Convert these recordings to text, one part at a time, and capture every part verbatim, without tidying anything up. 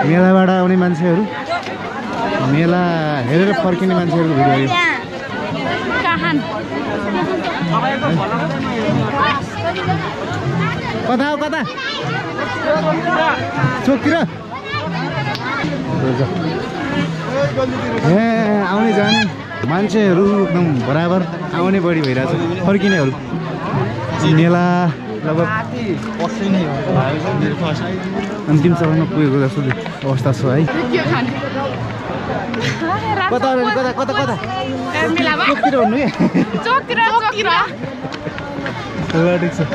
मेलाबाट आउने मान्छेहरू मेला हेरेर फर्किने मान्छेहरूको भिडियो कता हो कता चोकतिर ए आउने जाने मान्छेहरू एकदम बराबर आउने बढी भइरहेछ फर्किनेहरू मेला लगभग अन्तिम चरणमा पुगेको जस्तो अवस्था छ है कता कता कता कता चोकतिर भन्नु चोकतिर चोकतिर ल ठिक छ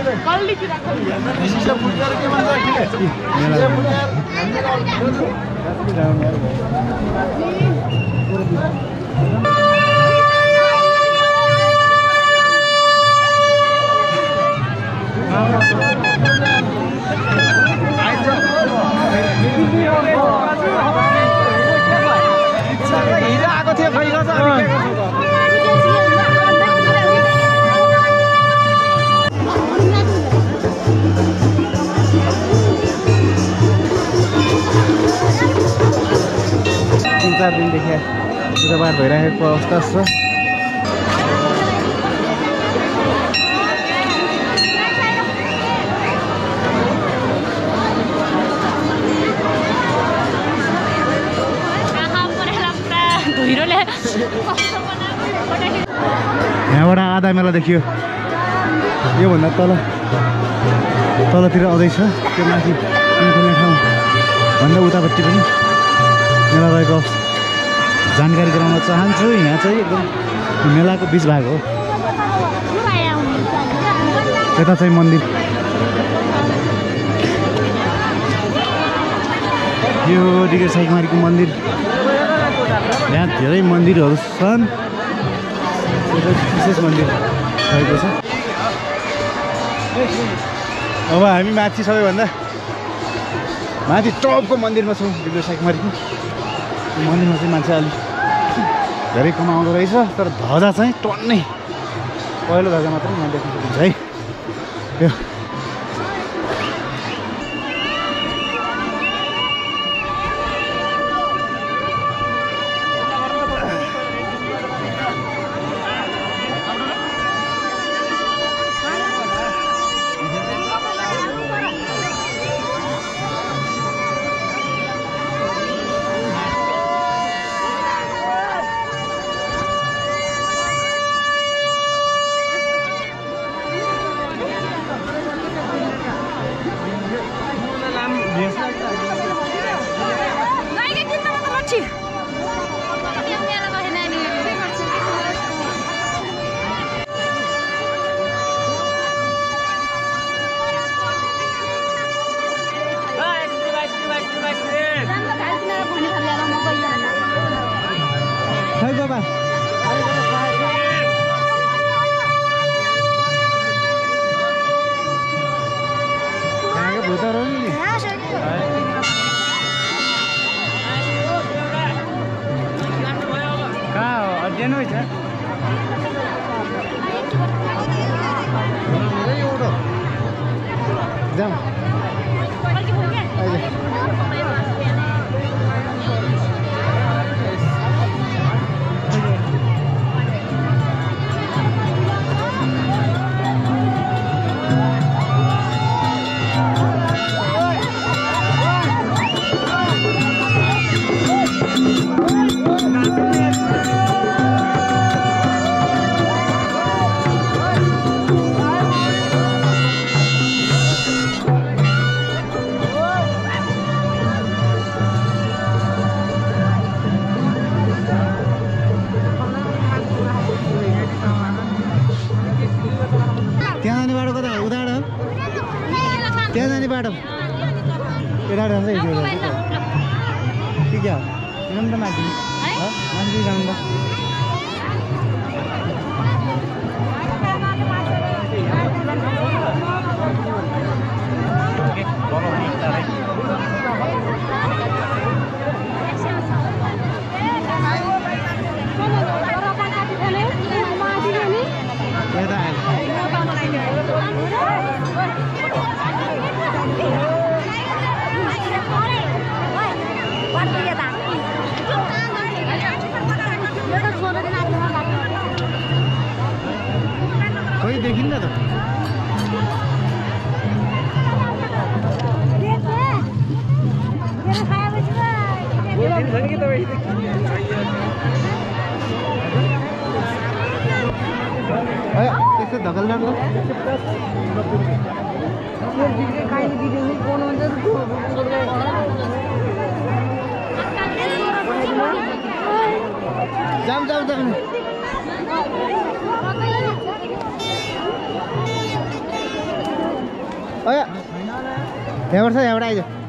आएको थियो खै तीन चार दिनदेखि पूजापाठ भइरहेको अवस्था छ यहाँबाट आधा मेला देखियो योभन्दा तल तलतिर आउँदैछ त्यो माथि खेल्ने ठाउँ भन्दा उतापट्टि पनि मेला रहेको जानकारी गराउन चाहन्छु यहाँ चाहिँ एकदम मेलाको बिच भाग हो यता चाहिँ मन्दिर यो डिग्री साइकमारीको मन्दिर यहाँ धेरै मन्दिरहरू छन् विशेष मन्दिर रहेको छ अब हामी माथि सबैभन्दा माथि टपको मन्दिरमा छौँ डिग्री साइकमारीको मन्दिरमा चाहिँ मान्छे अलिक धेरै कमाउँदो रहेछ तर ध्वजा चाहिँ टन्नै पहिलो ध्वजा मात्रै यहाँ देख्न सकिन्छ है यो त्यहाँ जाने बाटो केटा जान्छ के क्या जानु त माथि माथि जानु त खोइ देखिन्न त त्यस्तो धकल्दा जाम जाम जाम यहाँबाट छ यहाँबाट आइज